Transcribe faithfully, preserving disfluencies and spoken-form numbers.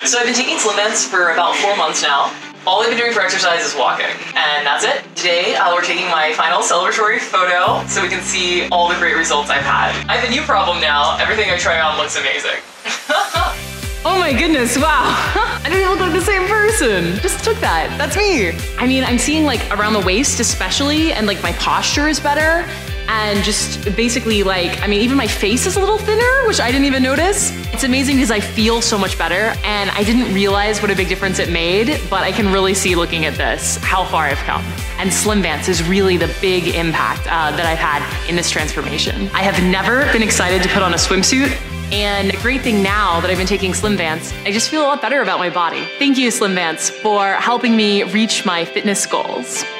So I've been taking Slimvance for about four months now. All I've been doing for exercise is walking, and that's it. Today, uh, we're taking my final celebratory photo so we can see all the great results I've had. I have a new problem now. Everything I try on looks amazing. Oh my goodness, wow. I don't even look like the same person. Just took that, that's me. I mean, I'm seeing like around the waist especially, and like my posture is better. And just basically like, I mean, even my face is a little thinner, which I didn't even notice. It's amazing because I feel so much better, and I didn't realize what a big difference it made, but I can really see looking at this, how far I've come. And Slimvance is really the big impact uh, that I've had in this transformation. I have never been excited to put on a swimsuit, and the great thing now that I've been taking Slimvance, I just feel a lot better about my body. Thank you, Slimvance, for helping me reach my fitness goals.